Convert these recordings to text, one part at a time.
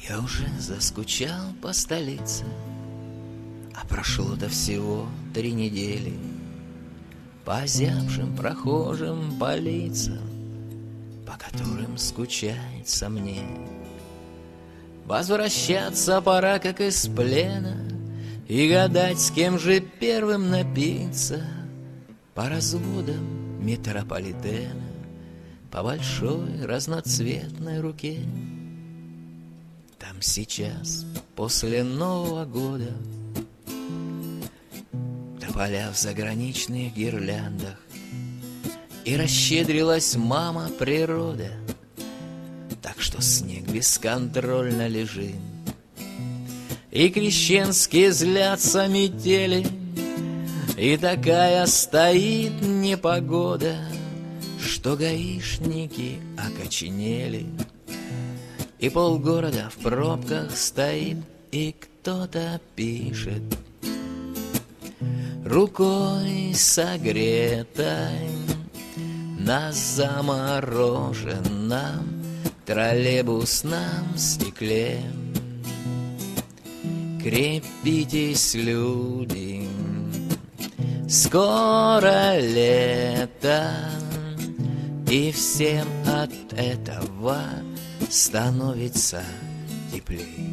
Я уже заскучал по столице, а прошло-то всего 3 недели. По озябшим прохожим, по лицам, по которым скучается мне. Возвращаться пора, как из плена, и гадать, с кем же первым напиться. По разводам метрополитена, по большой разноцветной руке. Там сейчас, после Нового года, тополя в заграничных гирляндах, и расщедрилась мама природа, так что снег бесконтрольно лежит. И крещенские злятся метели, и такая стоит непогода, что гаишники окоченели, и полгорода в пробках стоит, и кто-то пишет рукой согретой на замороженном троллейбусном стекле. Крепитесь, люди, скоро лето, и всем от этого становится теплей.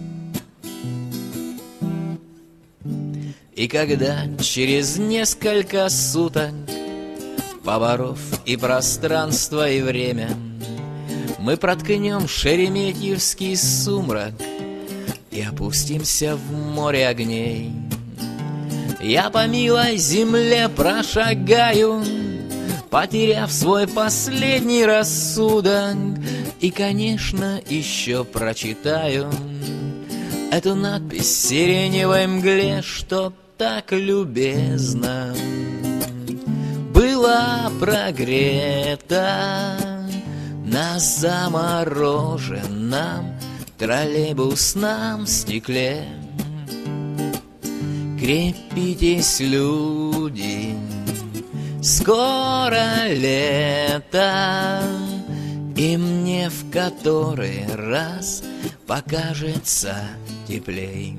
И когда через несколько суток, поборов и пространство, и время, мы проткнем шереметьевский сумрак и опустимся в море огней, я по милой земле прошагаю, потеряв свой последний рассудок, и, конечно, еще прочитаю эту надпись в сиреневой мгле, что так любезно была прогрета на замороженном троллейбусном стекле. Крепитесь, люди, скоро лето, и мне в который раз покажется теплей.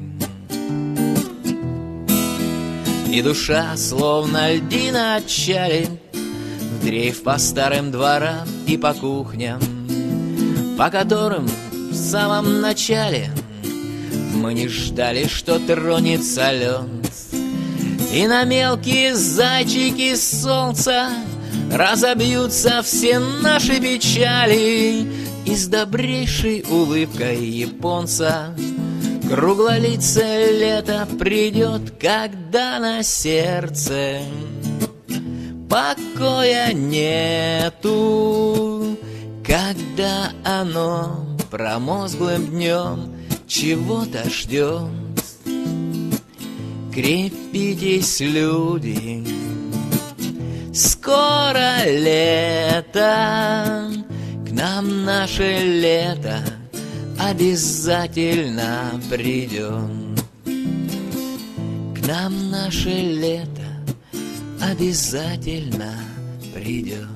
И душа, словно льдина, отчалит в дрейф по старым дворам и по кухням, по которым в самом начале мы не ждали, что тронется лед. И на мелкие зайчики солнца разобьются все наши печали, и с добрейшей улыбкой японца круглолицее лето придет, когда на сердце покоя нету, когда оно промозглым днем чего-то ждет. Крепитесь, люди, скоро лето, к нам наше лето обязательно придет. К нам наше лето обязательно придет.